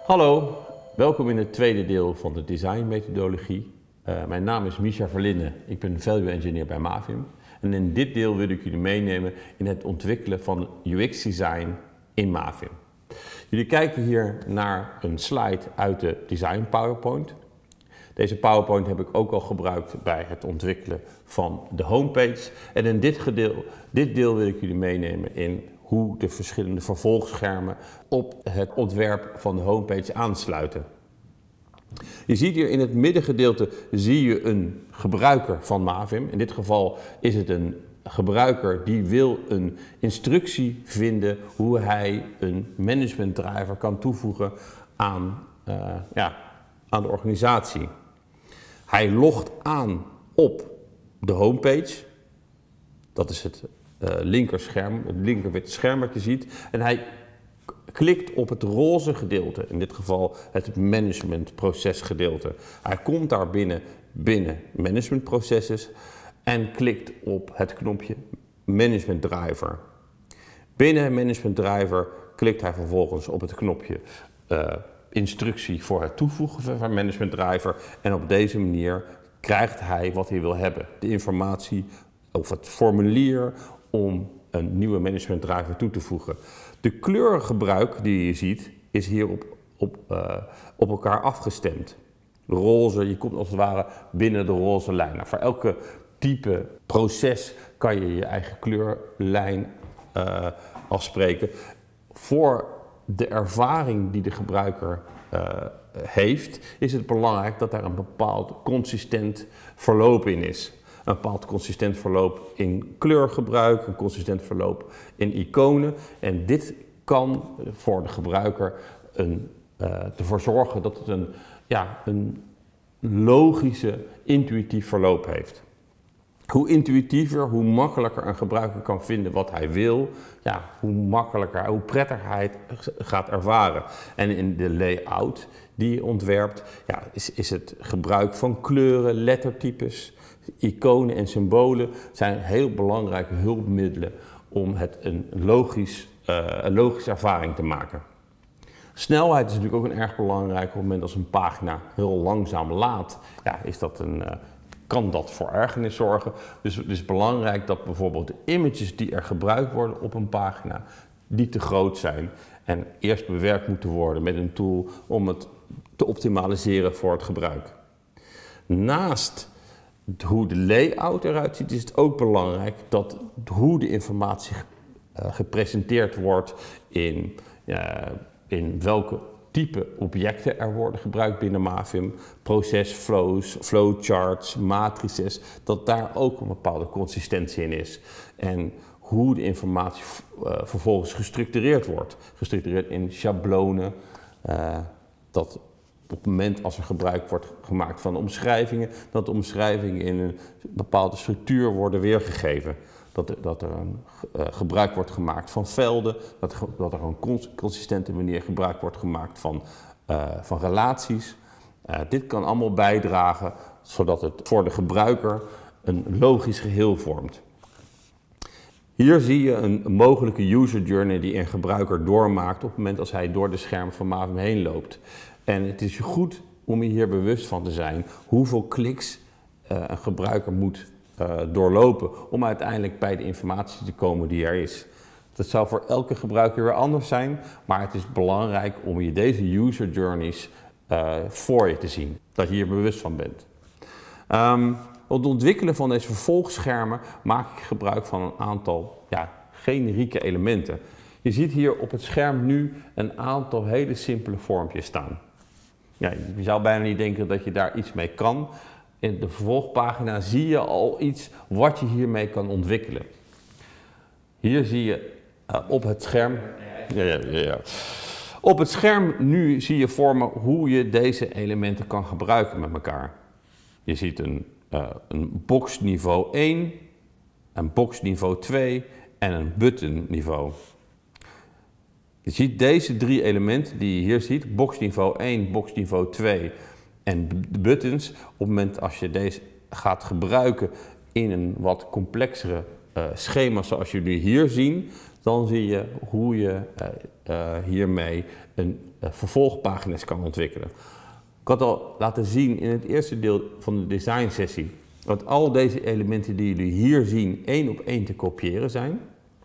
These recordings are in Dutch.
Hallo, welkom in het tweede deel van de designmethodologie. Mijn naam is Misha Verlinden, ik ben Value Engineer bij Mavim. En in dit deel wil ik jullie meenemen in het ontwikkelen van UX-design in Mavim. Jullie kijken hier naar een slide uit de Design PowerPoint. Deze PowerPoint heb ik ook al gebruikt bij het ontwikkelen van de homepage. En in dit deel wil ik jullie meenemen in hoe de verschillende vervolgschermen op het ontwerp van de homepage aansluiten. Je ziet hier in het middengedeelte zie je een gebruiker van Mavim. In dit geval is het een gebruiker die wil een instructie vinden hoe hij een management driver kan toevoegen aan de organisatie. Hij logt aan op de homepage. Dat is het linkerwit scherm wat je ziet. En hij klikt op het roze gedeelte, in dit geval het managementprocesgedeelte. Hij komt daar binnen managementprocessen en klikt op het knopje management driver. Binnen management driver klikt hij vervolgens op het knopje instructie voor het toevoegen van management driver. En op deze manier krijgt hij wat hij wil hebben. De informatie of het formulier om een nieuwe management driver toe te voegen. De kleurgebruik die je ziet is hier op elkaar afgestemd. Roze, je komt als het ware binnen de roze lijn. Nou, voor elke type proces kan je je eigen kleurlijn afspreken. Voor de ervaring die de gebruiker heeft, is het belangrijk dat daar een bepaald consistent verloop in is. Een bepaald consistent verloop in kleurgebruik, een consistent verloop in iconen. En dit kan voor de gebruiker ervoor zorgen dat het een logische, intuïtief verloop heeft. Hoe intuïtiever, hoe makkelijker een gebruiker kan vinden wat hij wil, hoe makkelijker, hoe prettiger hij het gaat ervaren. En in de layout die je ontwerpt, is het gebruik van kleuren, lettertypes, iconen en symbolen zijn heel belangrijke hulpmiddelen om het een logische ervaring te maken. Snelheid is natuurlijk ook een erg belangrijk. Op het moment als een pagina heel langzaam laadt, kan dat voor ergernis zorgen. Dus het is belangrijk dat bijvoorbeeld de images die er gebruikt worden op een pagina niet te groot zijn en eerst bewerkt moeten worden met een tool om het te optimaliseren voor het gebruik. Naast hoe de layout eruit ziet, is het ook belangrijk dat hoe de informatie gepresenteerd wordt in welke type objecten er worden gebruikt binnen Mavim, procesflows, flowcharts, matrices, dat daar ook een bepaalde consistentie in is. En hoe de informatie vervolgens gestructureerd wordt. Gestructureerd in schablonen, dat op het moment als er gebruik wordt gemaakt van omschrijvingen, dat de omschrijvingen in een bepaalde structuur worden weergegeven. Dat er gebruik wordt gemaakt van velden, dat er op een consistente manier gebruik wordt gemaakt van relaties. Dit kan allemaal bijdragen zodat het voor de gebruiker een logisch geheel vormt. Hier zie je een mogelijke user journey die een gebruiker doormaakt op het moment als hij door de scherm van Mavim heen loopt. En het is goed om je hier bewust van te zijn hoeveel kliks een gebruiker moet doorlopen om uiteindelijk bij de informatie te komen die er is. Dat zou voor elke gebruiker weer anders zijn, maar het is belangrijk om je deze user journeys voor je te zien, dat je hier bewust van bent. Het ontwikkelen van deze vervolgschermen maak ik gebruik van een aantal generieke elementen. Je ziet hier op het scherm nu een aantal hele simpele vormpjes staan. Je zou bijna niet denken dat je daar iets mee kan. In de vervolgpagina zie je al iets wat je hiermee kan ontwikkelen. Hier zie je op het scherm. Op het scherm nu zie je voor me hoe je deze elementen kan gebruiken met elkaar. Je ziet een box niveau 1, een box niveau 2 en een button niveau. Je ziet deze drie elementen die je hier ziet, box niveau 1, box niveau 2 en de buttons. Op het moment als je deze gaat gebruiken in een wat complexere schema zoals jullie hier zien, dan zie je hoe je hiermee een vervolgpagina's kan ontwikkelen. Ik had al laten zien in het eerste deel van de design sessie dat al deze elementen die jullie hier zien 1 op 1 te kopiëren zijn.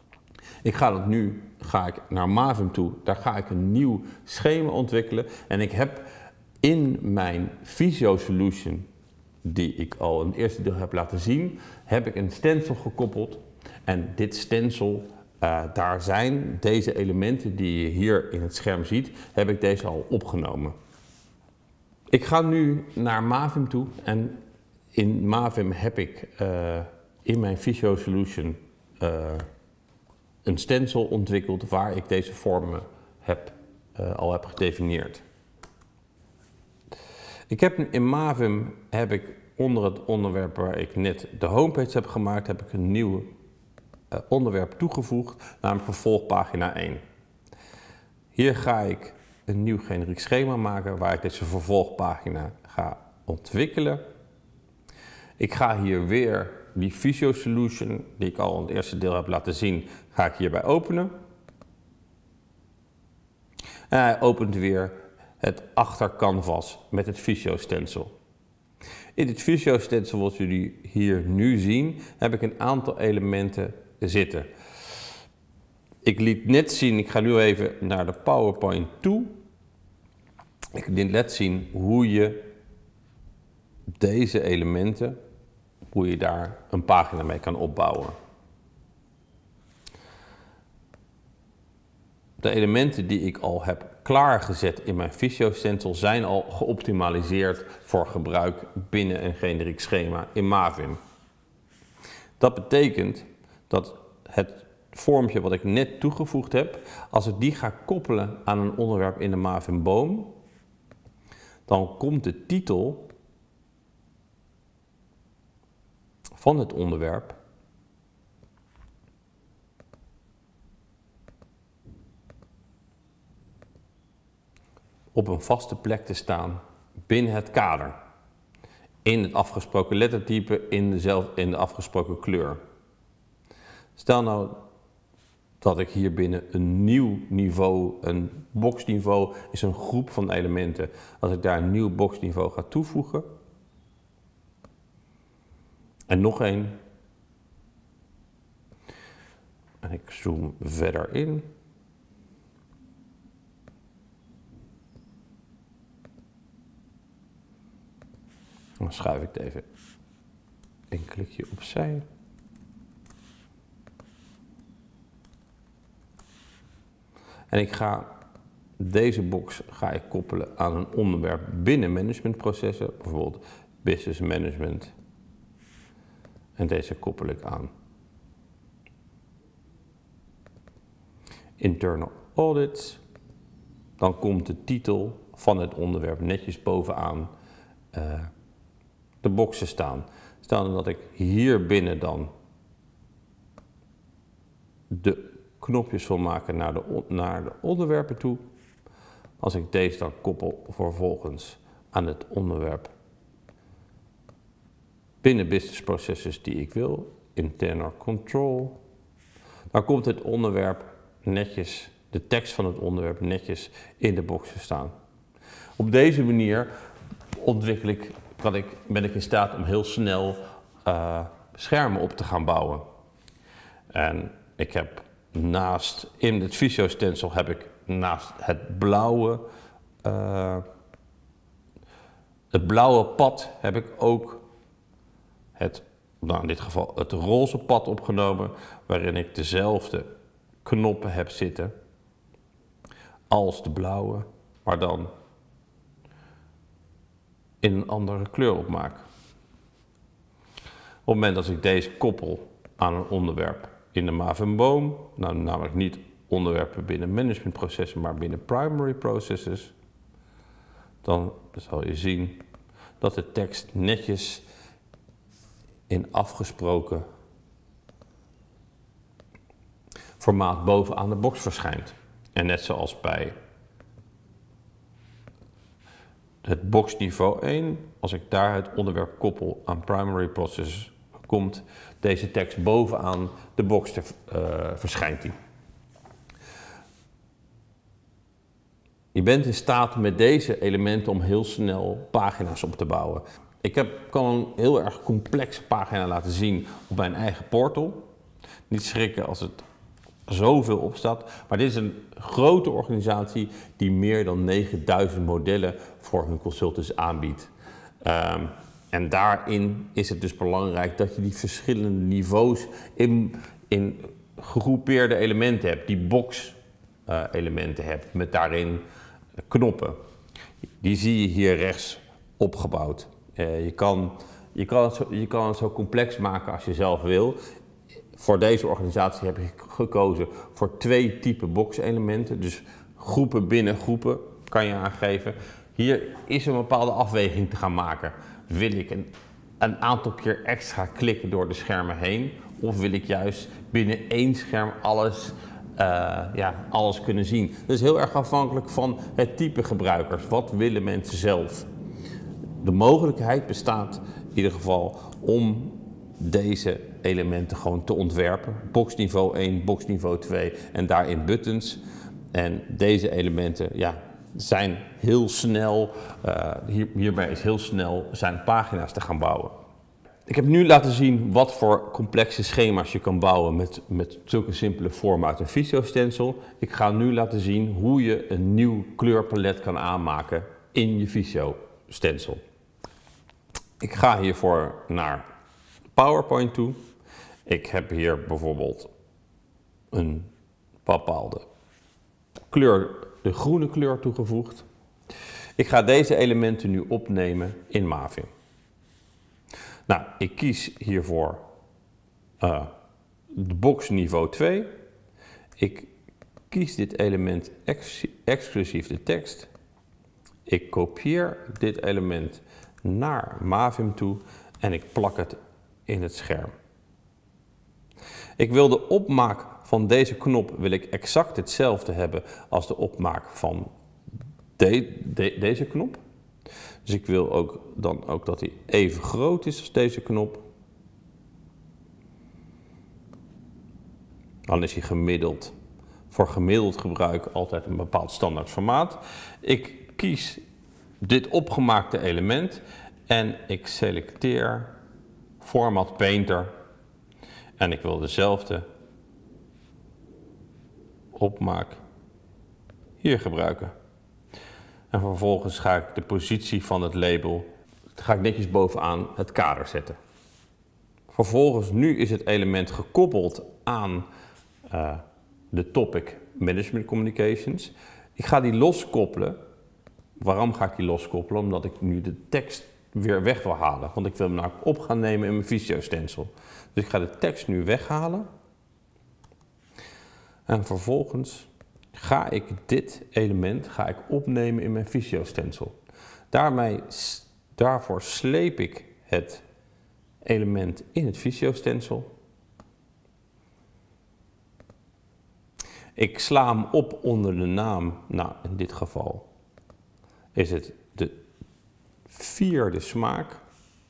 Ga ik naar Maven toe, daar ga ik een nieuw schema ontwikkelen en ik heb in mijn Visio solution, die ik al in het eerste deel heb laten zien, heb ik een stencil gekoppeld en dit stencil, daar zijn deze elementen die je hier in het scherm ziet, heb ik deze al opgenomen. Ik ga nu naar Maven toe en in Maven heb ik in mijn Visio solution een stencil ontwikkeld waar ik deze vormen al heb gedefinieerd. In Maven heb ik onder het onderwerp waar ik net de homepage heb gemaakt, heb ik een nieuw onderwerp toegevoegd, namelijk vervolgpagina 1. Hier ga ik een nieuw generiek schema maken waar ik deze vervolgpagina ga ontwikkelen. Ik ga hier weer die Visio solution, die ik al in het eerste deel heb laten zien, ga ik hierbij openen. En hij opent weer het achtercanvas met het Visio stencil. In het Visio stencil, wat jullie hier nu zien, heb ik een aantal elementen zitten. Ik liet net zien, ik ga nu even naar de PowerPoint toe. Ik liet net zien hoe je deze elementen, hoe je daar een pagina mee kan opbouwen. De elementen die ik al heb klaargezet in mijn Visio stencil zijn al geoptimaliseerd voor gebruik binnen een generiek schema in Maven. Dat betekent dat het vormpje wat ik net toegevoegd heb, als ik die ga koppelen aan een onderwerp in de Maven boom, dan komt de titel van het onderwerp op een vaste plek te staan binnen het kader. In het afgesproken lettertype, in de afgesproken kleur. Stel nou dat ik hier binnen een nieuw niveau, een boxniveau is een groep van elementen. Als ik daar een nieuw boxniveau ga toevoegen. En nog één. En ik zoom verder in. Dan schuif ik het even een klikje opzij. En ik ga deze box koppelen aan een onderwerp binnen managementprocessen, bijvoorbeeld business management. En deze koppel ik aan internal audit. Dan komt de titel van het onderwerp netjes bovenaan de boxen staan. Stel dat ik hier binnen dan de knopjes wil maken naar de onderwerpen toe. Als ik deze dan koppel vervolgens aan het onderwerp binnen business processes die ik wil, internal control, dan komt het onderwerp netjes, de tekst van het onderwerp netjes in de boxen staan. Op deze manier ben ik in staat om heel snel schermen op te gaan bouwen. En ik heb in het Visio stencil heb ik naast het blauwe pad heb ik ook in dit geval het roze pad opgenomen, waarin ik dezelfde knoppen heb zitten als de blauwe, maar dan in een andere kleur opmaak. Op het moment dat ik deze koppel aan een onderwerp in de Maven boom, namelijk niet onderwerpen binnen managementprocessen, maar binnen primary processes, dan zal je zien dat de tekst netjes in afgesproken formaat bovenaan de box verschijnt. En net zoals bij het boxniveau 1, als ik daar het onderwerp koppel aan primary processes, komt deze tekst bovenaan de box verschijnt die. Je bent in staat met deze elementen om heel snel pagina's op te bouwen. Ik kan een heel erg complexe pagina laten zien op mijn eigen portal. Niet schrikken als het zoveel opstaat, maar dit is een grote organisatie die meer dan 9000 modellen voor hun consultants aanbiedt. En daarin is het dus belangrijk dat je die verschillende niveaus in gegroepeerde elementen hebt, die box elementen hebt met daarin knoppen. Die zie je hier rechts opgebouwd. Je kan het zo complex maken als je zelf wil. Voor deze organisatie heb ik gekozen voor 2 typen box-elementen. Dus groepen binnen groepen kan je aangeven. Hier is een bepaalde afweging te gaan maken. Wil ik een aantal keer extra klikken door de schermen heen? Of wil ik juist binnen 1 scherm alles kunnen zien? Dat is heel erg afhankelijk van het type gebruikers. Wat willen mensen zelf? De mogelijkheid bestaat in ieder geval om deze elementen gewoon te ontwerpen. Boxniveau 1, boxniveau 2 en daarin buttons. En deze elementen zijn heel snel, hierbij is heel snel zijn pagina's te gaan bouwen. Ik heb nu laten zien wat voor complexe schema's je kan bouwen met zulke simpele vormen uit een Visio stencil. Ik ga nu laten zien hoe je een nieuw kleurpalet kan aanmaken in je Visio stencil. Ik ga hiervoor naar PowerPoint toe. Ik heb hier bijvoorbeeld een bepaalde kleur, de groene kleur toegevoegd. Ik ga deze elementen nu opnemen in Maven. Nou, ik kies hiervoor de box niveau 2. Ik kies dit element exclusief de tekst. Ik kopieer dit element naar Maven toe en ik plak het in het scherm. Ik wil de opmaak van deze knop exact hetzelfde hebben als de opmaak van deze knop. Dus ik wil dan ook dat hij even groot is als deze knop. Dan is hij gemiddeld, voor gemiddeld gebruik altijd een bepaald standaard formaat. Ik kies dit opgemaakte element en ik selecteer Format Painter. En ik wil dezelfde opmaak hier gebruiken. En vervolgens ga ik de positie van het label netjes bovenaan het kader zetten. Vervolgens, nu is het element gekoppeld aan de topic Management Communications. Ik ga die loskoppelen. Waarom ga ik die loskoppelen? Omdat ik nu de tekst weer weg wil halen. Want ik wil hem namelijk op gaan nemen in mijn Visio stencil. Dus ik ga de tekst nu weghalen. En vervolgens ga ik dit element opnemen in mijn Visio stencil. Daarvoor sleep ik het element in het Visio stencil. Ik sla hem op onder de naam, nou in dit geval is het de 4e smaak,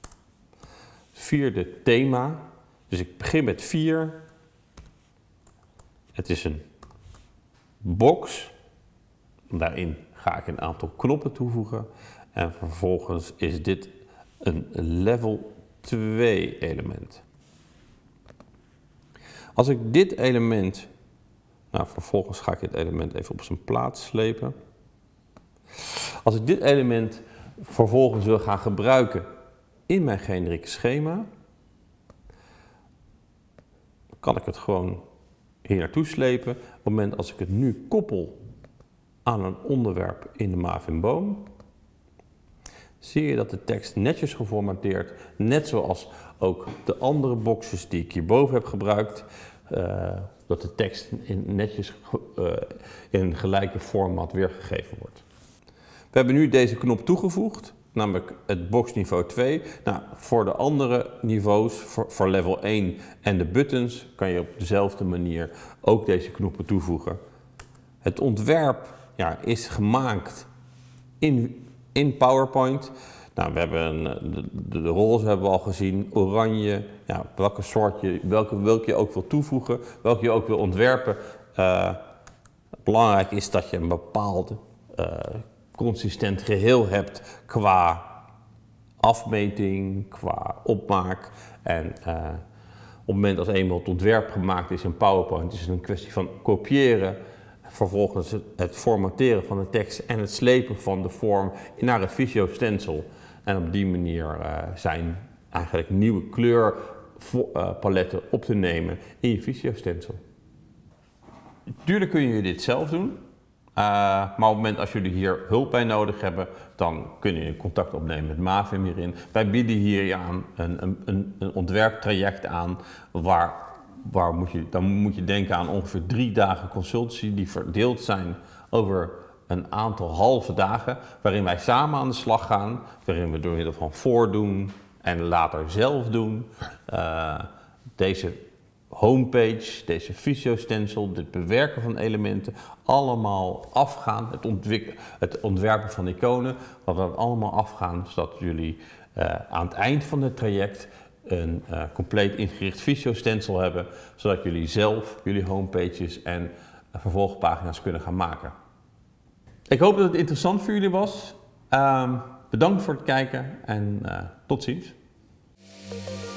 4e thema. Dus ik begin met 4. Het is een box. Daarin ga ik een aantal knoppen toevoegen. En vervolgens is dit een level 2 element. Als ik dit element, vervolgens ga ik dit element even op zijn plaats slepen. Als ik dit element vervolgens wil gaan gebruiken in mijn generieke schema, kan ik het gewoon hier naartoe slepen. Op het moment als ik het nu koppel aan een onderwerp in de Maven boom, zie je dat de tekst netjes geformateerd, net zoals ook de andere boxes die ik hierboven heb gebruikt, dat de tekst netjes in een gelijke format weergegeven wordt. We hebben nu deze knop toegevoegd, namelijk het boxniveau 2. Nou, voor de andere niveaus, voor level 1 en de buttons, kan je op dezelfde manier ook deze knoppen toevoegen. Het ontwerp is gemaakt in PowerPoint. Nou, we hebben de roze hebben we al gezien, oranje, welke soort welke je ook wil toevoegen, welke je ook wil ontwerpen. Belangrijk is dat je een bepaalde consistent geheel hebt qua afmeting, qua opmaak. En op het moment als eenmaal het ontwerp gemaakt is in PowerPoint, is het een kwestie van kopiëren, vervolgens het formateren van de tekst en het slepen van de vorm naar het Visio stencil. En op die manier zijn eigenlijk nieuwe kleurpaletten op te nemen in je Visio stencil. Tuurlijk kun je dit zelf doen. Maar op het moment als jullie hier hulp bij nodig hebben, dan kun je contact opnemen met Mavim hierin. Wij bieden hier aan een ontwerptraject aan dan moet je denken aan ongeveer 3 dagen consultancy die verdeeld zijn over een aantal halve dagen, waarin wij samen aan de slag gaan, waarin we door middel van voordoen en later zelf doen, deze homepage, deze Visio stencil, dit bewerken van elementen, allemaal afgaan. Het ontwerpen van iconen, dat we allemaal afgaan, zodat jullie aan het eind van het traject een compleet ingericht Visio stencil hebben, zodat jullie zelf jullie homepages en vervolgpagina's kunnen gaan maken. Ik hoop dat het interessant voor jullie was. Bedankt voor het kijken en tot ziens.